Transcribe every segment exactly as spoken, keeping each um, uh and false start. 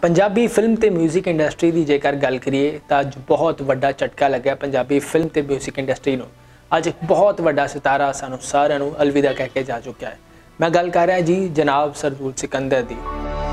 Punjabi film ते music industry की जेकर गल करिए तो अज बहुत वड्डा झटका लग्या पंजाबी फिल्म ते म्यूजिक इंडस्ट्री नूं। अज एक बहुत वड्डा सितारा सानू सारिआं नूं अलविदा कह के जा चुका है। मैं गल कर रहा जी जनाब सरदूल सिकंदर दी।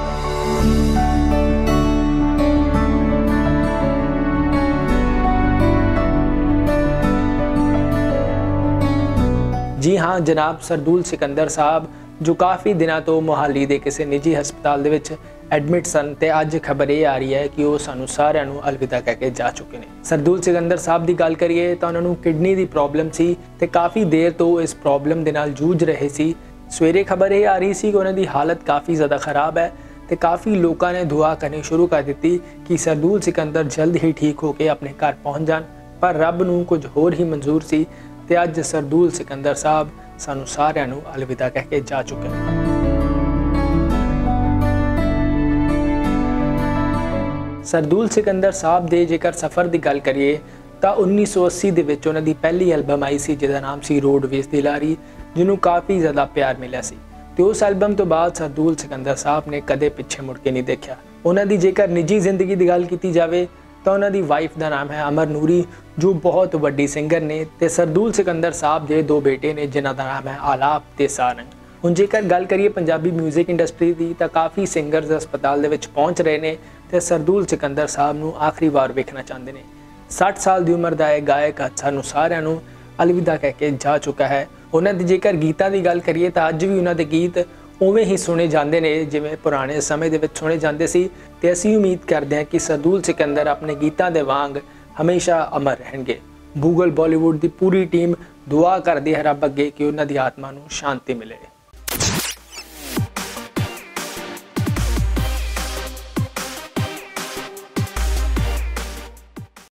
जी हाँ, जनाब सरदूल सिकंदर साहब जो काफ़ी दिनों तो मोहाली के किसी निजी हस्पताल दे विच एडमिट सन ते अज खबर ये आ रही है कि वो सानू सारिआं नूं अलविदा कह के जा चुके हैं। सरदूल सिकंदर साहब की गल करिए तो उन्होंने किडनी की प्रॉब्लम सी ते काफ़ी देर तो इस प्रॉब्लम के नाल जूझ रहे सी। सवेरे खबर ये आ रही सी कि उन्होंने हालत काफ़ी ज़्यादा खराब है तो काफ़ी लोगों ने दुआ करनी शुरू कर दी कि सरदूल सिकंदर जल्द ही ठीक होकर अपने घर पहुँच जान, पर रब नूं कुछ होर ही मंजूर सी ते अज सरदूल सिकंदर साहब सानू सारिआं नूं अलविदा कह के जा चुके हैं। सरदूल सिकंदर साहब दे जेकर सफ़र की गल करिए तो उन्नीस सौ अस्सी दे विच उन्हां दी पहली एल्बम आई सी जिहदा नाम सी रोडवेज़ दी लारी, जिन्हों काफ़ी ज़्यादा प्यार मिला सी। तो उस एल्बम तो बाद सरदूल सिकंदर साहब ने कदे पिछे मुड़ के नहीं देखा। उन्हां दी जेकर निजी जिंदगी की गल की जाए तो उन्हां दी वाइफ का नाम है अमर नूरी जो बहुत वड्डी सिंगर ने ते सरदूल सिकंदर साहब के दो बेटे ने जिन्हां दा नाम है आलाप ते सारंग। हुण जेकर गल करिए पंजाबी म्यूजिक इंडस्ट्री की तो काफ़ी सिंगर्स अस्पताल दे विच पहुँच रहे हैं तो सरदूल सिकंदर साहब नूं आखिरी बार वेखना चाहते हैं। सठ साल की उम्र का यह गायक सानू सारिआं नूं अलविदा कह के जा चुका है। उन्हां दी जेकर गीतां की गल करिए तो अज भी उन्हां दे गीत उवें ही सुने जाते हैं जिवें पुराने समय दे विच सुने जाते सी ते असीं उम्मीद करते हैं कि सरदूल सिकंदर अपने गीतां दे वांग हमेशा अमर रहेंगे। गूगल बॉलीवुड की पूरी टीम दुआ करती है रब अगे कि उन्हां दी आत्मा नूं शांति मिले।